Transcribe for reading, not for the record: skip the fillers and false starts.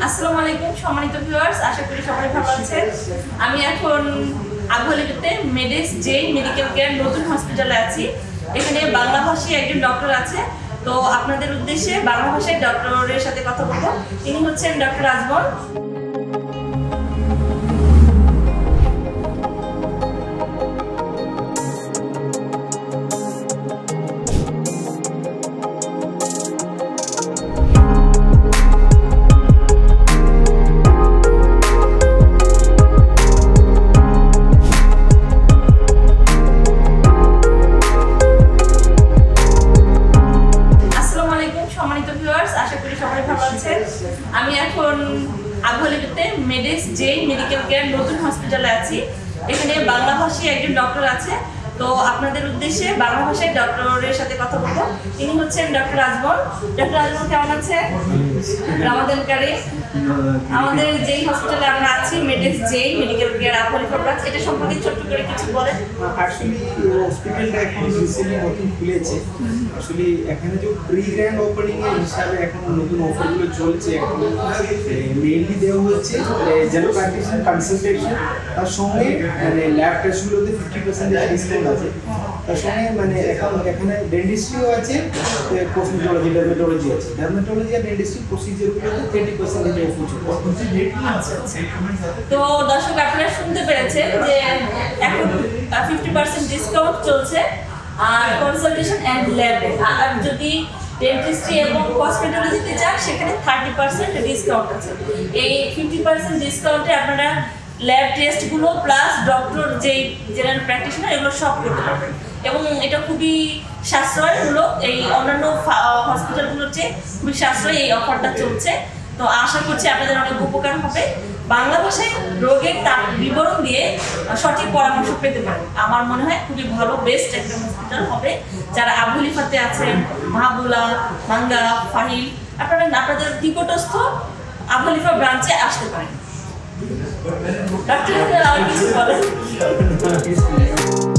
আসসালামু আলাইকুম সম্মানিত ভিউয়ার্স, আশা করি সবাই ভালো আছেন। আমি এখন আবুলিতে মেডেক্স জেইন মেডিকেল কেয়ার নতুন হসপিটালে আছি। এখানে বাংলা ভাষী একজন ডক্টর আছে, তো আপনাদের উদ্দেশ্যে বাংলা ভাষায় ডক্টরের সাথে কথা বলবো। তিনি হচ্ছেন ডক্টর আজমল। আশা করি সবাই ভালো আছেন। আমি এখন আবুলিতে মেডেক্স জেইন মেডিকেল কেয়ার নতুন হসপিটালে আছি। এখানে বাংলা ভাষী একজন ডক্টর আছে, তো আপনাদের উদ্দেশ্যে বাংলা ভাষায় ডক্টরের সাথে কথা বলবো। তিনি হচ্ছেন ডক্টর আজমল। ডক্টর আজমল কেমন আছেন? রামাদান কারিম। আমাদের যেই হসপিটালে আমরা আছি Medex Zain medical care Abuli branch, এটা সম্পর্কে ছোট্ট করে কিছু বলেন। আসলে হসপিটালটা এখন রিসেন্টলি নতুন খুলেছে। আসলে এখানে যে প্রি গ্র্যান্ড ওপেনিং এর হিসাবে এখন নতুন অফারগুলো চলছে। এখন মেইনলি দেওয়া হচ্ছে জেনারেল প্র্যাকটিশন কনসালটেশন, তার সঙ্গে মানে ল্যাব টেস্টগুলোতে 50% ডিসকাউন্ট আছে। তার সঙ্গে মানে এখন এখানে ডেন্টিস্ট্রিও আছে, কসমেটোলজি, ডার্মেটোলজি আছে। ডার্মেটোলজি আর ডেন্টিস্ট্রি প্রসিজারগুলোতে 30% অফ হচ্ছে। তো দর্শক, আপনারা শুনতে পেরেছেন যে এখন 50% ডিসকাউন্ট চলছে আর কনসালটেশন এন্ড ল্যাবে। আর যদি ডেন্টিস্ট্রি এবং কসমেটোলজিতে যান সেখানে 30% ডিসকাউন্ট আছে। এই 50% ডিসকাউন্টে আপনারা ল্যাব টেস্টগুলো প্লাস ডক্টর যে জেনারেল প্র্যাকটিশনার এগুলো সব করতে পারবেন, এবং এটা খুবই সাশ্রয় হলো। এই অন্যান্য হসপিটালগুলোর চেয়ে খুবই সাশ্রয় এই অফারটা চলছে। তো আশা করছি আপনাদের অনেক উপকার হবে। বাংলা ভাষায় রোগের তার বিবরণ দিয়ে সঠিক পরামর্শ পেতে পারেন। আমার মনে হয় খুবই ভালো, বেস্ট একটা হসপিটাল হবে। যারা আবুলিফাতে আছেন, মাহবুলা, মাঙ্গা, ফাহিল, আপনারা আপনাদের নিকটস্থ আবুলিফা ব্রাঞ্চে আসতে পারেন। ডক্টর আর কিছু বলেন?